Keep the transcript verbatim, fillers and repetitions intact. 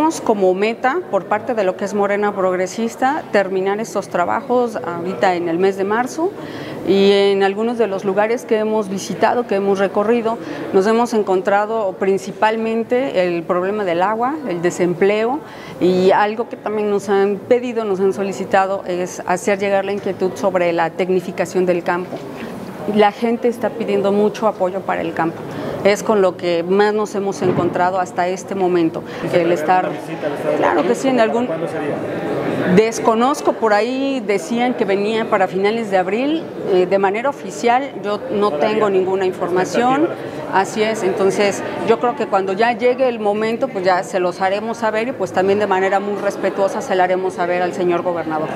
tenemos como meta, por parte de lo que es Morena Progresista, terminar estos trabajos ahorita en el mes de marzo, y en algunos de los lugares que hemos visitado, que hemos recorrido, nos hemos encontrado principalmente el problema del agua, el desempleo, y algo que también nos han pedido, nos han solicitado, es hacer llegar la inquietud sobre la tecnificación del campo. La gente está pidiendo mucho apoyo para el campo. Es con lo que más nos hemos encontrado hasta este momento. El estar, claro que sí, en algún, ¿cuándo sería? Desconozco, por ahí decían que venía para finales de abril, eh, de manera oficial yo no tengo ninguna información, así es, entonces yo creo que cuando ya llegue el momento pues ya se los haremos saber y pues también de manera muy respetuosa se lo haremos saber al señor gobernador.